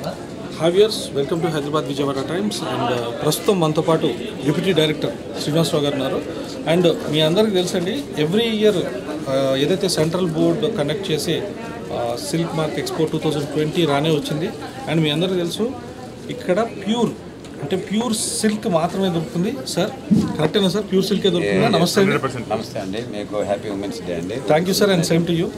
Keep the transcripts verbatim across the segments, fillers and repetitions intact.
Hi viewers, welcome to Hyderabad Vijayawada Times and ప్రస్తుతం మనతో పాటు డిప్యూటీ డైరెక్టర్ శ్రీనివాసరావు గారు ఉన్నారు. అండ్ మీ అందరికీ తెలుసండి, ఎవ్రీ ఇయర్ ఏదైతే సెంట్రల్ బోర్డ్ కండక్ట్ చేసి silk mark expo two thousand twenty రానే వచ్చింది. అండ్ మీ అందరికీ తెలుసు ఇక్కడ ప్యూర్ అంటే ప్యూర్ సిల్క్ మాత్రమే దొరుకుతుంది. సార్ కరెక్టేనా సార్? ప్యూర్ సిల్కే దొరుకుతుందా? నమస్తే అండి. నమస్తే అండి, మీకు హ్యాపీ ఉమెన్స్ డే అండి. Thank you sir and same to you.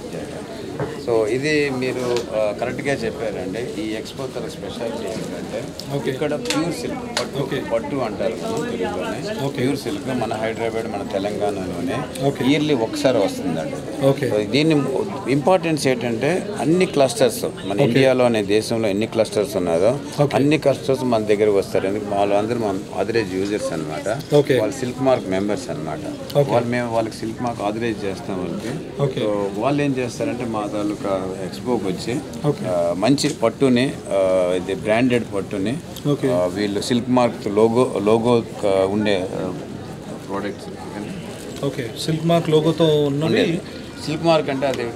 So ఇది మీరు కరెక్ట్గా చెప్పారండి. ఈ ఎక్స్పో తన స్పెషాలిటీ ఏంటంటే ఇక్కడ ప్యూర్ సిల్క్ పట్టు పట్టు అంటారు తెలుగులోనే. ప్యూర్ సిల్క్ మన హైదరాబాద్ మన తెలంగాణలోనే ఇయర్లీ ఒకసారి వస్తుందండి. దీన్ని ఇంపార్టెన్స్ ఏంటంటే అన్ని క్లస్టర్స్ మన ఇండియాలోనే దేశంలో ఎన్ని క్లస్టర్స్ ఉన్నాయో అన్ని క్లస్టర్స్ మన దగ్గర వస్తారు. ఎందుకు వాళ్ళందరూ మన ఆథరైజ్ యూజర్స్ అనమాట. వాళ్ళు సిల్క్ మార్క్ మెంబర్స్ అనమాట. వాళ్ళు మేము వాళ్ళకి సిల్క్ మార్క్ ఆథరైజ్ చేస్తాం వాళ్ళకి. సో వాళ్ళు ఏం చేస్తారంటే మా తాలూకా ఎక్స్పోకి వచ్చి మంచి పట్టుని, ఇది బ్రాండెడ్ పట్టుని వీళ్ళు సిల్క్ మార్క్ లోగో లోగో ఉండే ప్రోడక్ట్స్. ఓకే, సిల్క్ మార్క్ లోగోతో ఉన్నది. సిల్క్ మార్క్ అంటే అది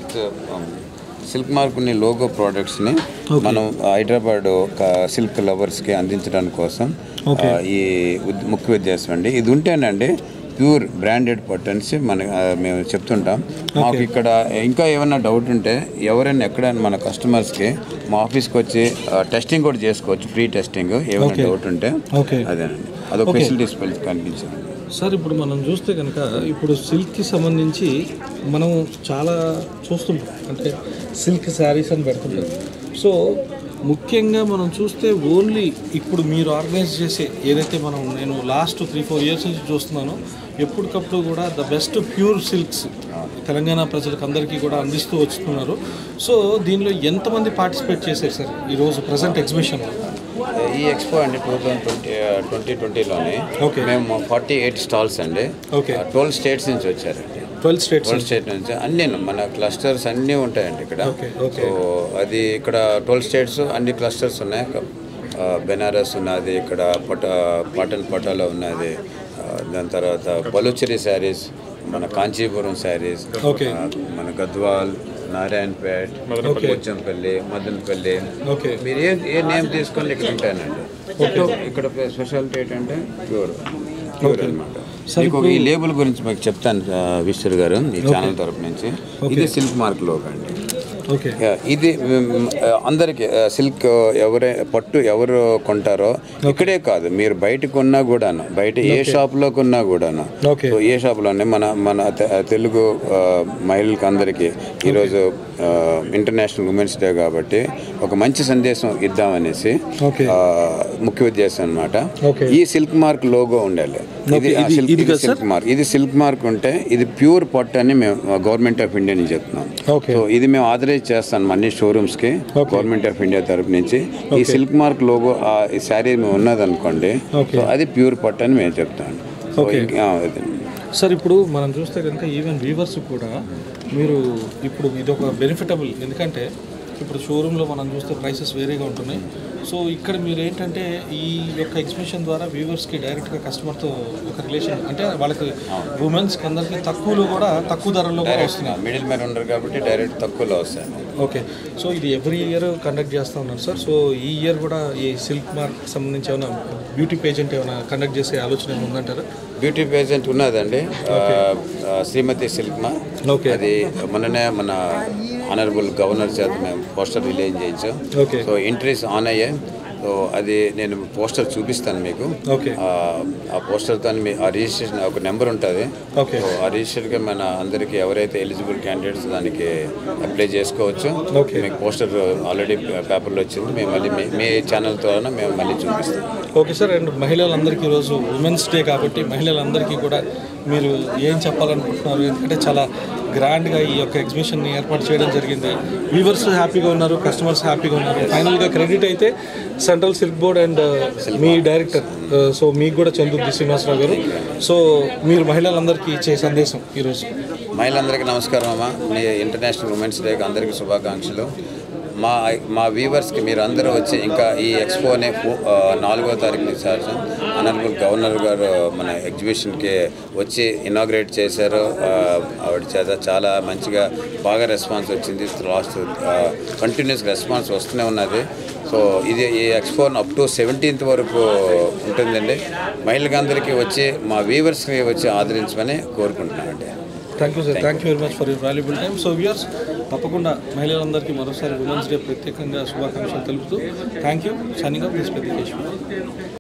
సిల్క్ మార్క్ ఉన్న లోగో ప్రోడక్ట్స్ని మనం హైదరాబాద్ సిల్క్ లవర్స్కి అందించడానికి కోసం ఈ ముఖ్య ఉద్దేశం అండి. ఇది ఉంటేనండి ప్యూర్ బ్రాండెడ్ పట్టు అనేసి మన మేము చెప్తుంటాం. మాకు ఇక్కడ ఇంకా ఏమైనా డౌట్ ఉంటే ఎవరైనా ఎక్కడైనా మన కస్టమర్స్కి మా ఆఫీస్కి వచ్చి టెస్టింగ్ కూడా చేసుకోవచ్చు, ఫ్రీ టెస్టింగ్. ఏమైనా డౌట్ ఉంటే అదేనండి, అదొక ఫెసిలిటీస్ కనిపించింది. సార్ ఇప్పుడు మనం చూస్తే కనుక ఇప్పుడు సిల్క్కి సంబంధించి మనం చాలా చూస్తుంటాం, అంటే సిల్క్ శారీస్ అని పెడుతుంటాం. సో ముఖ్యంగా మనం చూస్తే ఓన్లీ ఇప్పుడు మీరు ఆర్గనైజ్ చేసే ఏదైతే మనం నేను లాస్ట్ త్రీ ఫోర్ ఇయర్స్ నుంచి చూస్తున్నానో ఎప్పటికప్పుడు కూడా the best pure silks Telangana ప్రజలకు అందరికీ కూడా అందిస్తూ వస్తున్నారు. సో దీనిలో ఎంతమంది పార్టిసిపేట్ చేశారు సార్ ఈరోజు ప్రజెంట్ ఎగ్జిబిషన్లో? ఈ ఎక్స్పో అండి టూ థౌజండ్ ట్వంటీ ట్వంటీ ట్వంటీలోనే మేము ఫార్టీ ఎయిట్ స్టాల్స్ అండి ట్వెల్వ్ స్టేట్స్ నుంచి వచ్చారండి. ట్వెల్వ్ స్టేట్స్ ట్వెల్వ్ స్టేట్ నుంచి అన్నీ మన క్లస్టర్స్ అన్నీ ఉంటాయండి ఇక్కడ. సో అది ఇక్కడ ట్వెల్వ్ స్టేట్స్ అన్ని క్లస్టర్స్ ఉన్నాయి. బెనారస్ ఉన్నది, ఇక్కడ పట పాటన్ పటాలో ఉన్నది, దాని తర్వాత బలుచరి శారీస్, మన కాంచీపురం శారీస్, మన గద్వాల్, నారాయణపేట్, పోచంపల్లి, మదనపల్లి, మీరు ఏ ఏ నేమ్ తీసుకొని ఇక్కడ ఉంటానండి. ఇక్కడ స్పెషాలిటీ ఏంటంటే ప్యూర్ ప్యూర్ అనమాట. మీకు ఈ లేబుల్ గురించి మీకు చెప్తాను విశ్వర్ గారు, ఈ ఛానల్ తరపు నుంచి. ఇది సిల్క్ మార్క్ లోగో అండి. ఇది అందరికి సిల్క్ ఎవరే పట్టు ఎవరు కొంటారో ఇక్కడే కాదు, మీరు బయట కొన్నా కూడాను, బయట ఏ షాప్లో కొన్నా కూడాను, ఏ షాప్లోనే మన మన తెలుగు మహిళలకు అందరికీ ఈరోజు ఇంటర్నేషనల్ ఉమెన్స్ డే కాబట్టి ఒక మంచి సందేశం ఇద్దామనేసి ముఖ్య ఉద్దేశం అనమాట. ఈ సిల్క్ మార్క్ లోగో ఉండాలి. ఇది సిల్క్ మార్క్ ఇది సిల్క్ మార్క్ ఉంటే ఇది ప్యూర్ పట్టు అని మేము గవర్నమెంట్ ఆఫ్ ఇండియా నుంచి చెప్తున్నాం. సో ఇది మేము ఆథరైజ్ చేస్తాను అన్ని షోరూమ్స్కి గవర్నమెంట్ ఆఫ్ ఇండియా తరపు నుంచి. ఈ సిల్క్ మార్క్ లోగో ఈ శారీ ఉన్నదనుకోండి, సో అది ప్యూర్ పట్టు అని మేము చెప్తాను. సార్ ఇప్పుడు మనం చూస్తే కనుక ఈవెన్ వీవర్స్ కూడా మీరు ఇప్పుడు ఇది ఒక బెనిఫిటబుల్, ఎందుకంటే ఇప్పుడు షోరూంలో మనం చూస్తే ప్రైసెస్ వేరేగా ఉంటున్నాయి. సో ఇక్కడ మీరు ఏంటంటే ఈ యొక్క ఎగ్జిబిషన్ ద్వారా వ్యూవర్స్కి డైరెక్ట్గా కస్టమర్తో ఒక రిలేషన్, అంటే వాళ్ళకి ఉమెన్స్కి అందరికీ తక్కువలో కూడా తక్కువ ధరల్లో కూడా వస్తున్నాయి. మిడిల్ మ్యాన్ ఉండరు కాబట్టి డైరెక్ట్ తక్కువలో వస్తాయి. ఓకే, సో ఇది ఎవ్రీ ఇయర్ కండక్ట్ చేస్తూ ఉన్నారు సార్. సో ఈ ఇయర్ కూడా ఈ సిల్క్ మార్క్ సంబంధించి ఏమైనా బ్యూటీ పేజెంట్ ఏమైనా కండక్ట్ చేసే ఆలోచన ఉందంటారా? బ్యూటీ పేజెంట్ ఉన్నదండి, శ్రీమతి సిల్క్ మార్క్. అది మొన్ననే మన ఆనరబుల్ గవర్నర్ చేత మేము పోస్టర్ రిలీజ్ చేయించాం. సో ఎంట్రీస్ ఆన్ అయ్యాయి. సో అది నేను పోస్టర్ చూపిస్తాను మీకు. ఆ పోస్టర్తో ఆ రిజిస్ట్రేషన్ ఒక నెంబర్ ఉంటుంది. సో ఆ రిజిస్టర్కి మన అందరికీ ఎవరైతే ఎలిజిబుల్ క్యాండిడేట్స్ దానికి అప్లై చేసుకోవచ్చు. మీకు పోస్టర్ ఆల్రెడీ పేపర్లో వచ్చింది. మేము మళ్ళీ మీ మీ ఛానల్ ద్వారా మేము మళ్ళీ చూపిస్తాం. Okay sir. అండ్ మహిళలందరికీ ఈరోజు ఉమెన్స్ డే కాబట్టి మహిళలందరికీ కూడా మీరు ఏం చెప్పాలనుకుంటున్నారు? ఎందుకంటే చాలా గ్రాండ్గా ఈ యొక్క ఎగ్జిబిషన్ని ఏర్పాటు చేయడం జరిగింది. వ్యూవర్స్ హ్యాపీగా ఉన్నారు, కస్టమర్స్ హ్యాపీగా ఉన్నారు. ఫైనల్గా క్రెడిట్ అయితే సెంట్రల్ సిల్క్ బోర్డ్ అండ్ మీ డైరెక్టర్, సో మీకు కూడా చెందుద్ది శ్రీనివాసరావు గారు. సో మీరు మహిళలందరికీ ఇచ్చే సందేశం ఈరోజు? మహిళలందరికీ నమస్కారం అమ్మా. మీ ఇంటర్నేషనల్ ఉమెన్స్ డేకి అందరికీ శుభాకాంక్షలు. మా మా వ్యూవర్స్కి మీరు అందరూ వచ్చి ఇంకా ఈ ఎక్స్పోనే నాలుగో తారీఖు సార్ అనర్బుల్ గవర్నర్ గారు మన ఎగ్జిబిషన్కి వచ్చి ఇనాగ్రేట్ చేశారు. ఆవిడ చేత చాలా మంచిగా బాగా రెస్పాన్స్ వచ్చింది. లాస్ట్ కంటిన్యూస్ రెస్పాన్స్ వస్తూనే ఉన్నది. సో ఇది ఈ ఎక్స్పో అప్ టు సెవెంటీన్త్ వరకు ఉంటుందండి. మహిళలందరికీ వచ్చి మా వ్యూవర్స్కి వచ్చి ఆదరించమని కోరుకుంటున్నామండి. Thank you sir, thank you very much for your valuable time. So viewers, తప్పకుండా మహిళలందరికీ మరోసారి ఉమెన్స్ డే ప్రత్యేకంగా శుభాకాంక్షలు తెలుపుతూ thank you. Signing off this Peddi.